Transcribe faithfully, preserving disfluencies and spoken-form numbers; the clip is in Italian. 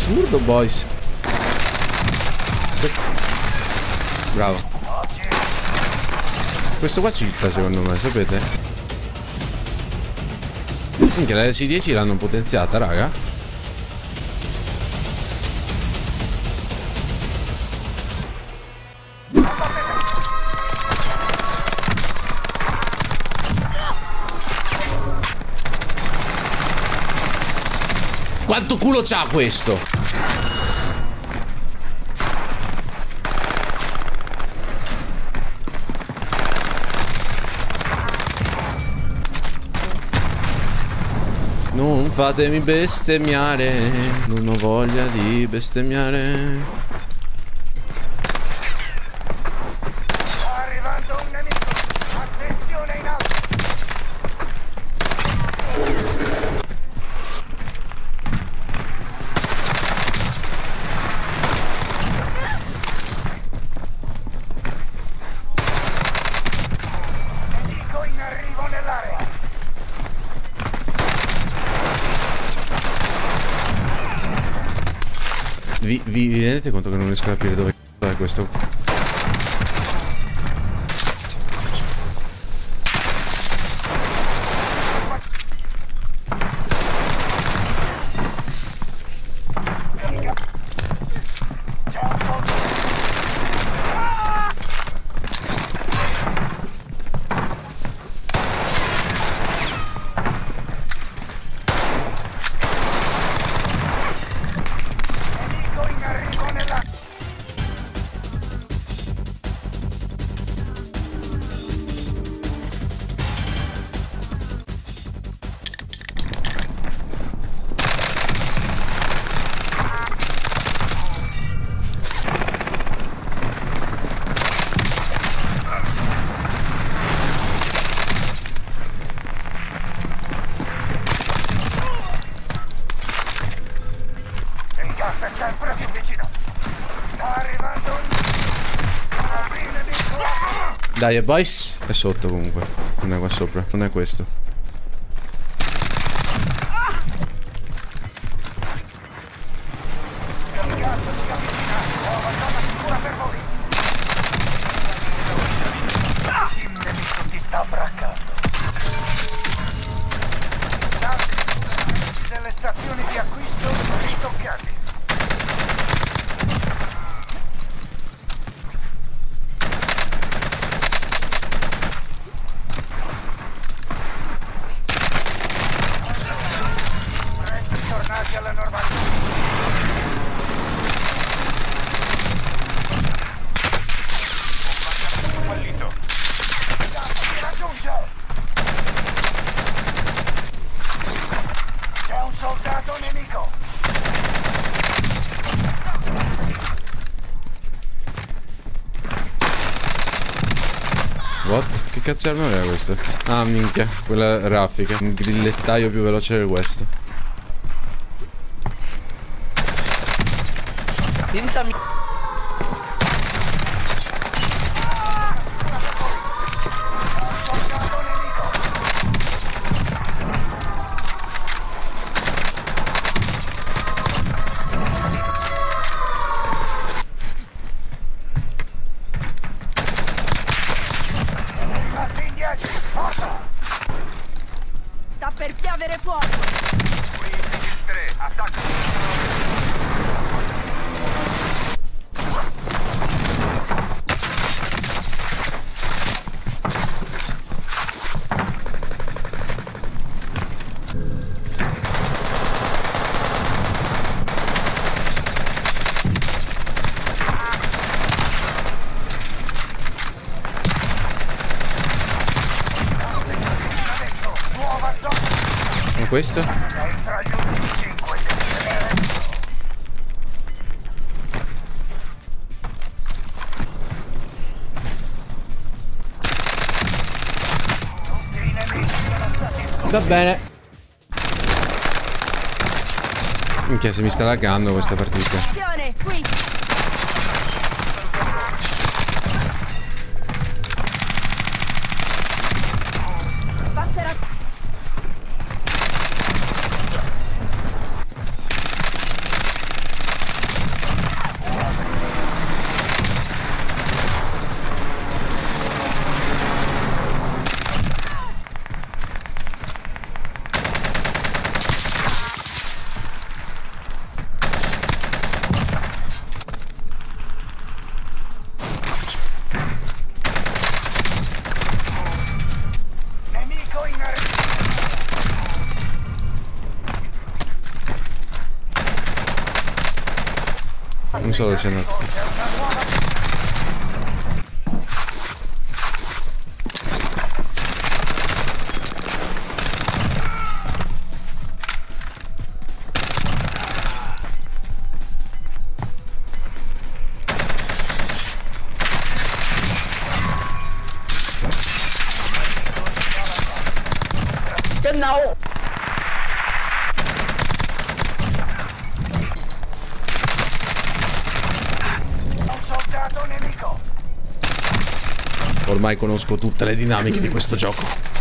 assurdo, boys. Bravo. Questo qua citta secondo me, sapete? Minchia, la C dieci l'hanno potenziata, raga. Quanto culo c'ha questo? Non fatemi bestemmiare, non ho voglia di bestemmiare. Sta arrivando un nemico, attenzione in alto. Nemico in arrivo nell'area. Vi, vi, vi rendete conto che non riesco a capire dove è questo? È sempre più vicino. Sta arrivando un... Dai, boys. È sotto comunque. Non è qua sopra. Non è questo. Il gas si avvicina. Nuova zona sicura per voi. Il nemico ti sta braccando. Delle stazioni di acquisto ristoccate. Tornati alla normalità. Fallito. Ti raggiunge. C'è un soldato nemico. What? Che cazzo di arma era questo? Ah, minchia. Quella raffica. Un grillettaio più veloce del questo. Senza mi... Sta per piovere fuoco. tre, attacco. Con questo? Tra gli ultimi cinque Va bene. Minchia, se mi sta laggando questa partita. Attenzione, qui. Passerà. Un solo c'è andato. C'è una nuova... No! Un soldato nemico! Ormai conosco tutte le dinamiche di questo gioco.